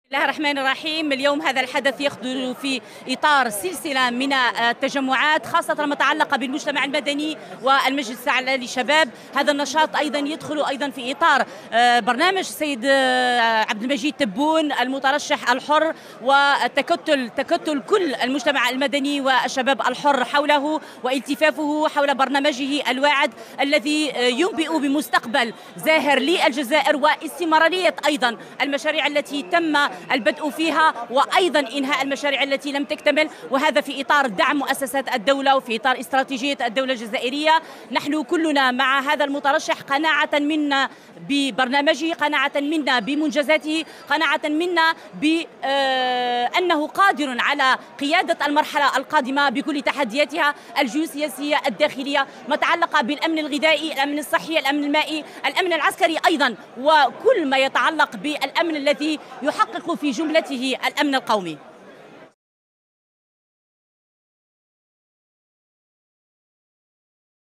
بسم الله الرحمن الرحيم. اليوم هذا الحدث يخدر في إطار سلسلة من التجمعات خاصة ما يتعلق بالمجتمع المدني والمجلس الأعلى للشباب. هذا النشاط أيضا يدخل أيضا في إطار برنامج السيد عبد المجيد تبون المترشح الحر، وتكتل كل المجتمع المدني والشباب الحر حوله والتفافه حول برنامجه الواعد الذي ينبئ بمستقبل زاهر للجزائر واستمرارية أيضا المشاريع التي تم البدء فيها وأيضا إنهاء المشاريع التي لم تكتمل، وهذا في إطار دعم مؤسسات الدولة وفي إطار استراتيجية الدولة الجزائرية. نحن كلنا مع هذا المترشح، قناعة منا ببرنامجه، قناعة منا بمنجزاته، قناعة منا بأنه قادر على قيادة المرحلة القادمة بكل تحدياتها الجيوسياسية الداخلية، ما يتعلق بالأمن الغذائي، الأمن الصحي، الأمن المائي، الأمن العسكري أيضا، وكل ما يتعلق بالأمن الذي يحقق في جملته الأمن القومي.